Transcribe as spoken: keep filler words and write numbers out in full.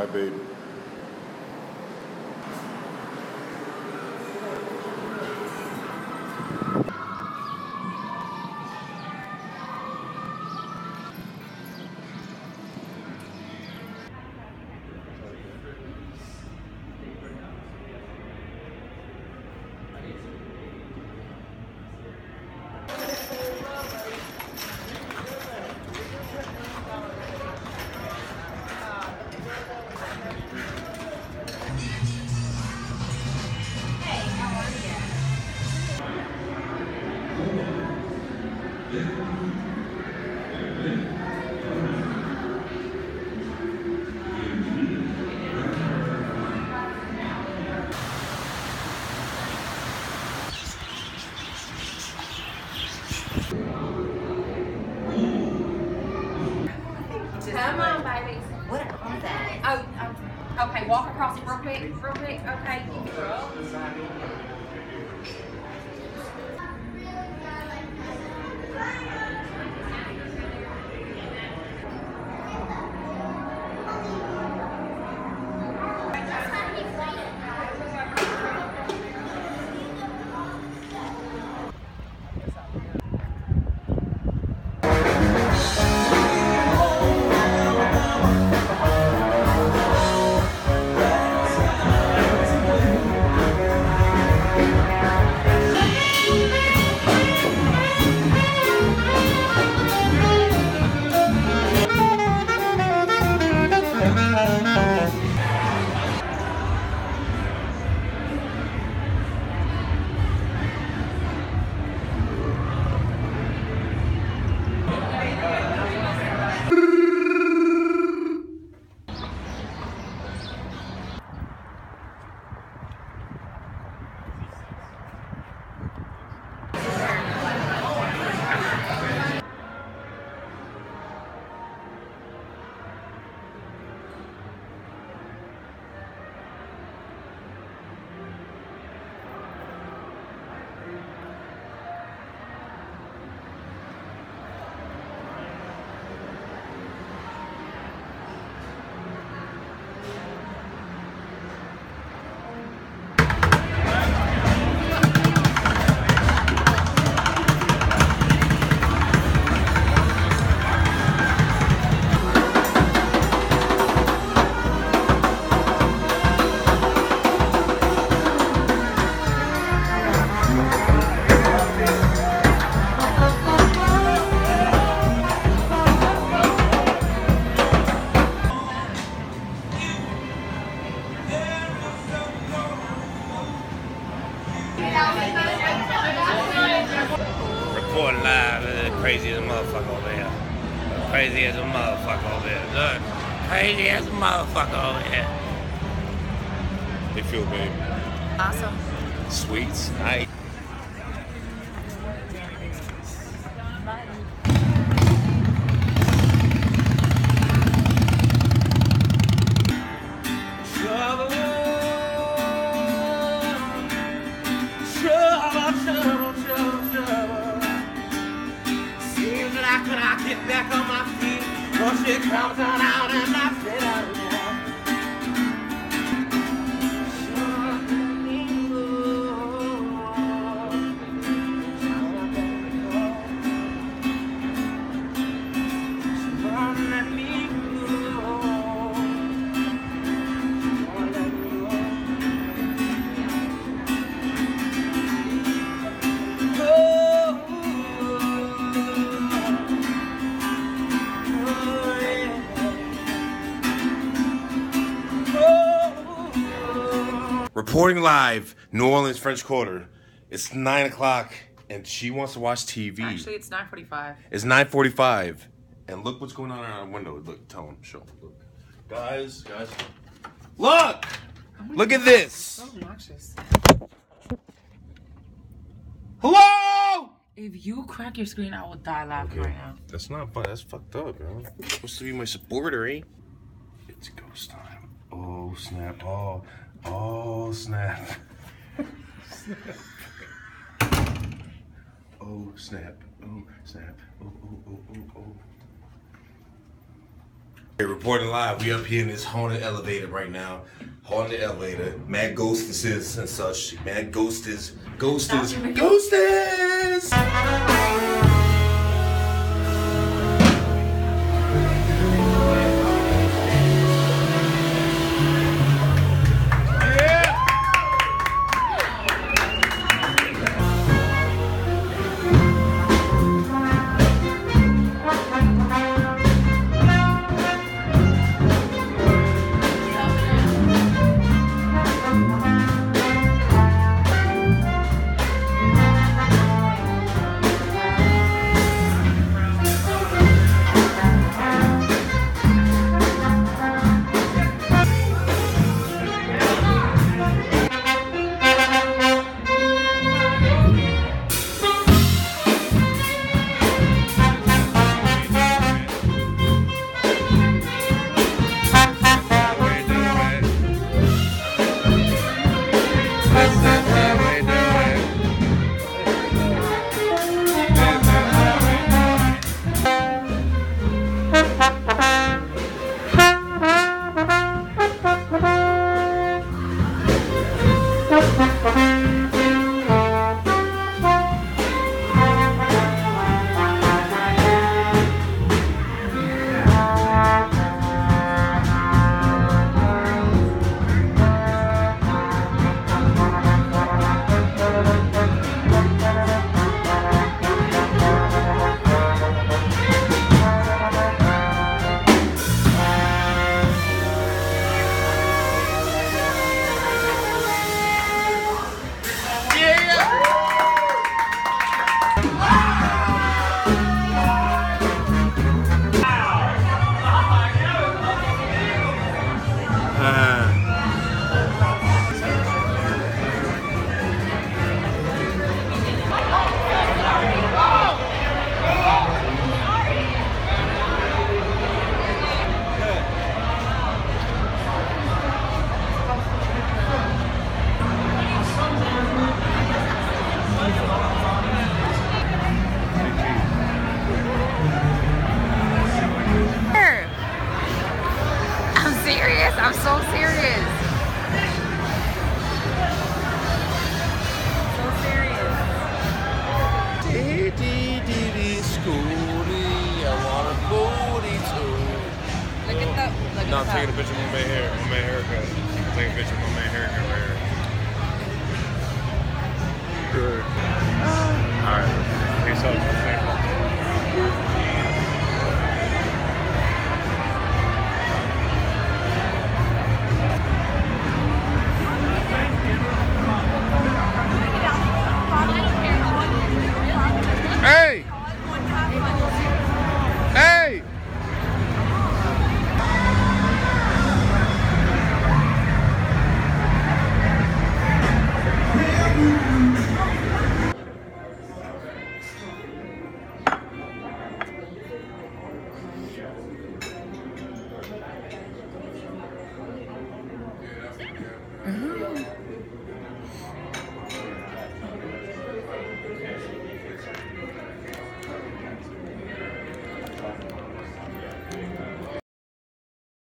baby. Come on, baby. What are that? Oh, oh, okay. Walk across it real quick, real quick. Okay. Reporting live, uh, crazy as a motherfucker over here. Crazy as a motherfucker over here. Look, crazy as a motherfucker over here. They feel, babe. Awesome. Sweets, nice. Get back on my feet, once it comes on out and I fit out of Reporting live, New Orleans, French Quarter. It's nine o'clock, and she wants to watch T V. Actually, it's nine forty-five. It's nine forty-five, and look what's going on in our window. Look, tell them, show. Look, guys, guys, look, look at this. So obnoxious. Hello. If you crack your screen, I will die laughing Okay. right now. That's not fun. That's fucked up, bro. You're supposed to be my supporter, eh? It's ghost time. Oh snap! Oh, oh snap! snap. Oh snap! Oh snap! Oh oh oh oh oh! Hey, reporting live. We up here in this haunted elevator right now. Haunted elevator. Mad ghostesses and such. Mad ghosters. Ghosters. Ghosters! I'm so serious. So serious. Dee dee dee dee Scooty, I want a booty too. Look at the. Look No, at I'm taking a the. picture of my hair. My hair haircut. I'm taking a picture of my